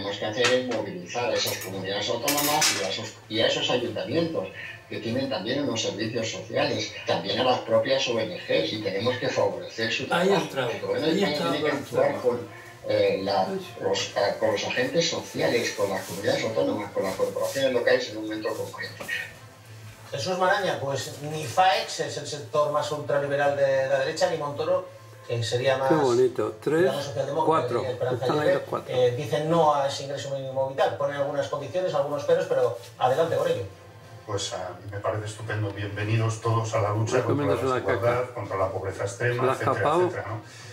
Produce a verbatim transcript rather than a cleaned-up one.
tenemos que hacer es movilizar a esas comunidades autónomas y a esos, y a esos ayuntamientos que tienen también unos servicios sociales, también a las propias O N Ges, y tenemos que favorecer su trabajo. Ahí entra, el gobierno de España tiene que actuar con, eh, la, los, eh, con los agentes sociales, con las comunidades autónomas, con las corporaciones locales en un momento concreto. Jesús Maraña, pues ni FAEX es el sector más ultraliberal de la derecha, ni Montoro, que sería más... Qué bonito. Tres, cuatro. Están ahí los cuatro. Eh, dicen no a ese ingreso mínimo vital, ponen algunas condiciones, algunos peros, pero adelante por ello. Pues a mí me parece estupendo. Bienvenidos todos a la lucha contra la desigualdad, contra la pobreza extrema, etcétera, etcétera, ¿no?